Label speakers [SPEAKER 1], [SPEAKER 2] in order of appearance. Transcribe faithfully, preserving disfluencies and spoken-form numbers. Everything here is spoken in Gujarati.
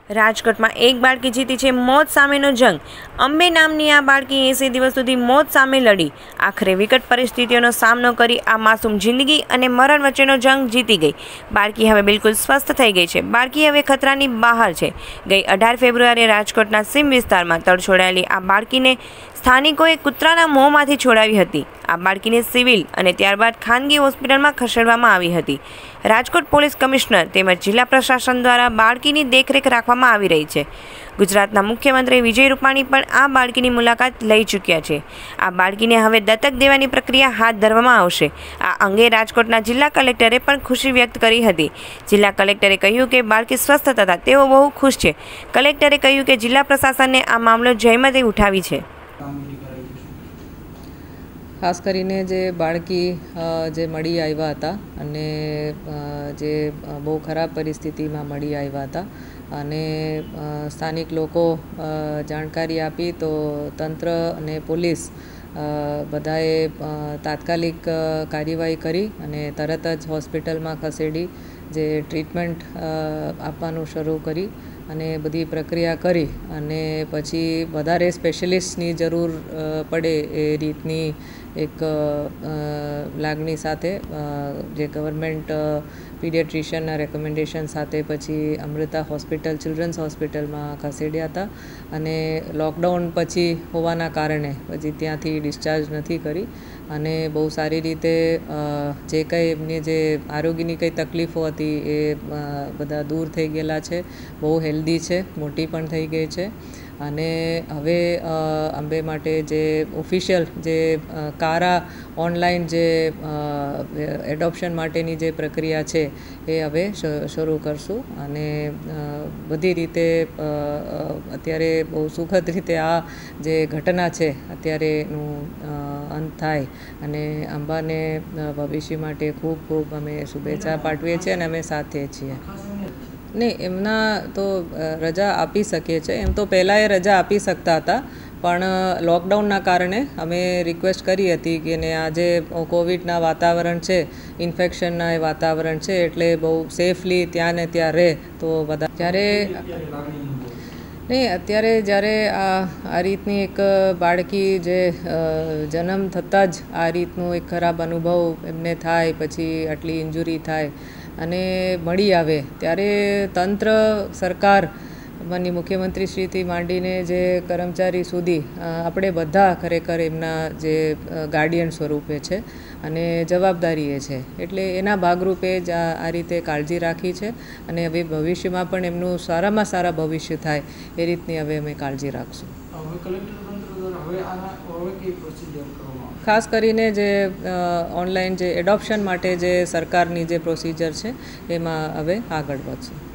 [SPEAKER 1] રાજકોટમાં એક બાળકી જીતી છે મોત સામેનો જંગ। અંબે નામની આ બાળકી એંસી દિવસ સુધી મોત સામે લડી આખરે વિકટ પરિસ્થિતિઓનો સામનો કરી આ માસૂમ જિંદગી અને મરણ વચ્ચેનો જંગ જીતી ગઈ। બાળકી હવે બિલકુલ સ્વસ્થ થઈ ગઈ છે। બાળકી હવે ખતરાની બહાર છે। ગઈ અઢાર ફેબ્રુઆરીએ રાજકોટના સીમ વિસ્તારમાં તડછોડાયેલી આ બાળકીને સ્થાનિકોએ કૂતરાના મોંમાંથી છોડાવી હતી। આ બાળકીને સિવિલ અને ત્યારબાદ ખાનગી હોસ્પિટલમાં ખસેડવામાં આવી હતી। રાજકોટ પોલીસ કમિશનર તેમજ જિલ્લા પ્રશાસન દ્વારા બાળકીની દેખરેખ રાખવામાં આવી રહી છે। ગુજરાતના મુખ્યમંત્રી વિજય રૂપાણી પણ આ બાળકીની મુલાકાત લઈ ચૂક્યા છે। આ બાળકીને હવે દત્તક દેવાની પ્રક્રિયા હાથ ધરવામાં આવશે। આ અંગે રાજકોટના જિલ્લા કલેક્ટરે પણ ખુશી વ્યક્ત કરી હતી। જિલ્લા કલેક્ટરે કહ્યું કે બાળકી સ્વસ્થ થતા તેઓ બહુ ખુશ છે। કલેક્ટરે કહ્યું કે જિલ્લા પ્રશાસને આ મામલો જહેમતે ઉઠાવી છે।
[SPEAKER 2] ખાસ કરીને જે બાળકી જે મળી આવ્યા હતા અને જે બહુ ખરાબ પરિસ્થિતિમાં મળી આવ્યા હતા અને સ્થાનિક લોકો જાણકારી આપી તો તંત્ર અને પોલીસ બધાએ તાત્કાલિક કાર્યવાહી કરી અને તરત જ હોસ્પિટલમાં ખસેડી જે ટ્રીટમેન્ટ આપવાનું શરૂ કરી અને બધી પ્રક્રિયા કરી અને પછી વધારે સ્પેશિયલિસ્ટની જરૂર પડે એ રીતની એક લાગણી સાથે જે ગવર્મેન્ટ પીડિયાટ્રિશિયનના રેકમેન્ડેશન સાથે પછી અમૃતા હોસ્પિટલ ચિલ્ડ્રન્સ હોસ્પિટલમાં ખસેડ્યા હતા અને લોકડાઉન પછી હોવાના કારણે પછી ત્યાંથી ડિસ્ચાર્જ નથી કરી અને બહુ સારી રીતે જે કંઈ એમની જે આરોગ્યની કંઈ તકલીફો હતી એ બધા દૂર થઈ ગયેલા છે। બહુ હેલ્ધી છે, મોટી પણ થઈ ગઈ છે અને હવે અંબે માટે જે ઓફિશિયલ જે કારા ઓનલાઈન જે એડોપ્શન માટેની જે પ્રક્રિયા છે એ હવે શરૂ કરશું અને બધી રીતે અત્યારે બહુ સુખદ રીતે આ જે ઘટના છે અત્યારે એનું અંત થાય અને અંબાને ભવિષ્ય માટે ખૂબ ખૂબ અમે શુભેચ્છા પાઠવીએ છીએ અને અમે સાથે છીએ। નહીં, એમના તો રજા આપી શકીએ છીએ। એમ તો પહેલાં એ રજા આપી શકતા હતા પણ લોકડાઉનના કારણે અમે રિક્વેસ્ટ કરી હતી કે ને આજે કોવિડના વાતાવરણ છે, ઇન્ફેક્શનના એ વાતાવરણ છે એટલે બહુ સેફલી ત્યાં ને ત્યાં રહે તો બધા જ્યારે નહીં અત્યારે જ્યારે આ આ રીતની એક બાળકી જે જન્મ થતાં જ આ રીતનું એક ખરાબ અનુભવ એમને થાય પછી આટલી ઇન્જુરી થાય અને મળી આવે ત્યારે તંત્ર સરકાર માનનીય મુખ્યમંત્રીશ્રીથી માંડીને જે કર્મચારી સુધી આપણે બધા ખરેખર એમના જે ગાર્ડિયન સ્વરૂપે છે અને જવાબદારી એ છે એટલે એના ભાગરૂપે જ આ રીતે કાળજી રાખી છે અને હવે ભવિષ્યમાં પણ એમનું સારામાં સારા ભવિષ્ય થાય એ રીતની હવે અમે કાળજી રાખશું। ખાસ કરીને જે ઓનલાઈન જે એડોપ્શન માટે જે સરકારની જે પ્રોસિજર છે એમાં હવે આગળ વધશું।